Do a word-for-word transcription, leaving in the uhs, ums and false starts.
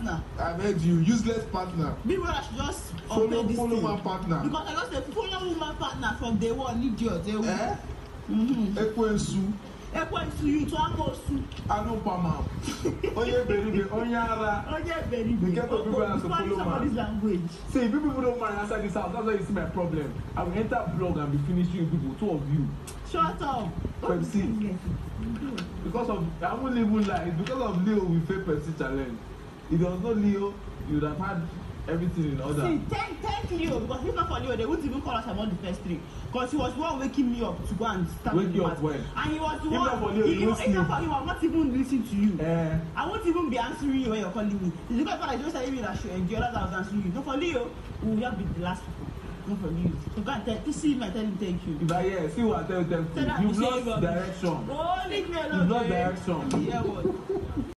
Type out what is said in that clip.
partner. I heard you, useless partner. Meanwhile, I should just follow this follow thing. my partner. Because I just say follow woman partner from day one, idiot. Eh? Mm-hmm. Ekwensu. Ekwensu, you to Amosu. I know Pama. Oye Beribe, Onyara. Oye Beribe. The kind of people that follow somebody's language. See, if people don't mind answer this house, that's why you see my problem. I will enter blog and be finishing people, two of you. Shut up. Pepsi. Because of, I won't even lie, it's because of Leo we failed Pepsi challenge. If there was no Leo, you would have had everything in order. See, thank, thank Leo, because if not for Leo, they wouldn't even call us about the first three. Because he was the one waking me up to go and start Wake you up when? And he was the if one. Not for Leo, he, you he, won't if not for him, I'm not even listening to you. Uh, I won't even be answering you when you're calling me. It's because I just telling me that she enjoy that I was answering you. Not for Leo, we will have been the last people. Not for Leo. So go and tell, to see him and tell him thank you. If I hear, see what I tell you, thank you. You've lost direction. Oh, leave me alone. You've lost direction. Yeah, what?